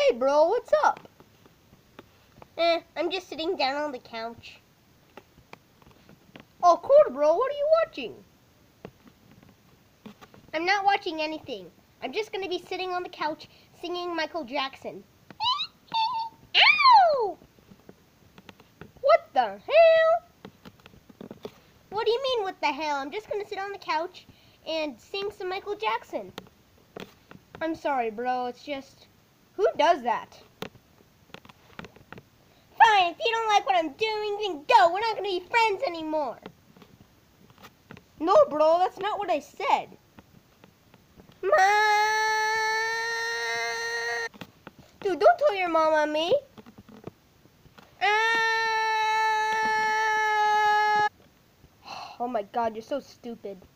Hey, bro, what's up? I'm just sitting down on the couch. Oh, cool, bro. What are you watching? I'm not watching anything. I'm just gonna be sitting on the couch singing Michael Jackson. Ow! What the hell? What do you mean, what the hell? I'm just gonna sit on the couch and sing some Michael Jackson. I'm sorry, bro. It's just... Who does that? Fine, if you don't like what I'm doing, then go. We're not gonna be friends anymore. No, bro, that's not what I said. Mom! Dude, don't tell your mom on me. Oh my god, you're so stupid.